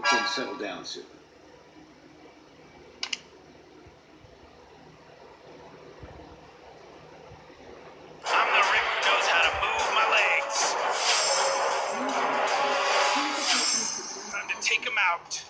things settle down soon. I'm the rip who knows how to move my legs. Time to take him out.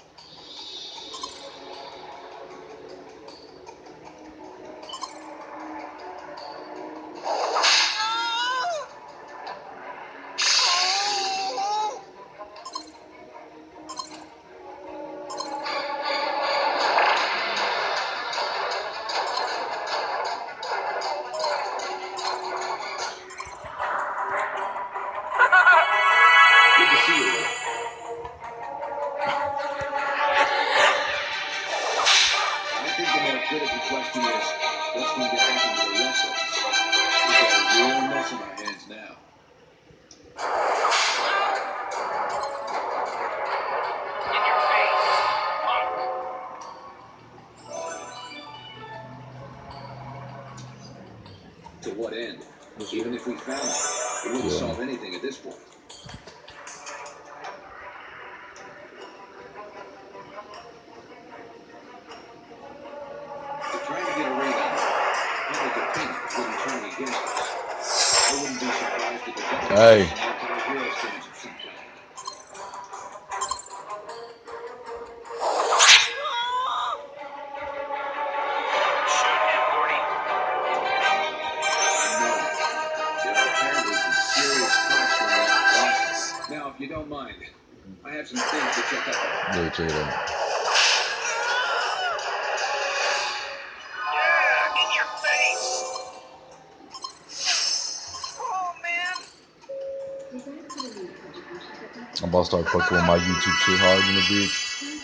Good to see you again. I think the more critical question is, what's going to happen to the rest of us? We've got a real mess on our hands now. In your face, punk. To what end? Even if we found it, it wouldn't solve anything at this point. They're trying to get a read on it. Public opinion wouldn't turn against us. I wouldn't be surprised if the government Hey. had anti-hero stones of some kind. Shoot him, Morty. No. There are apparently some serious spots for the process. Now, if you don't mind, I have some things to check out. Yeah, check it out. Yeah, in your face. Oh, man. I'm about to start fucking with my YouTube shit hard in the bitch.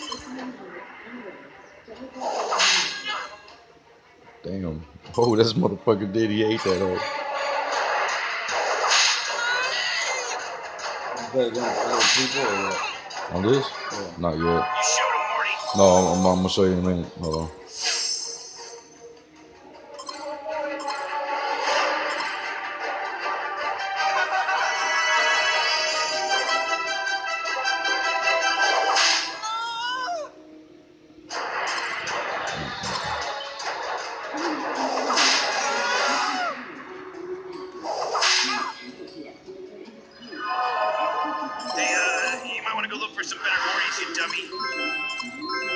Damn. Oh, this motherfucker did. He ate that hoe. You play against other people or what? On this? Yeah. Not yet. You showed him, Morty. No, I'm gonna show you in a minute. Hold on. Hey, you might want to go look for some better Mortys, you dummy.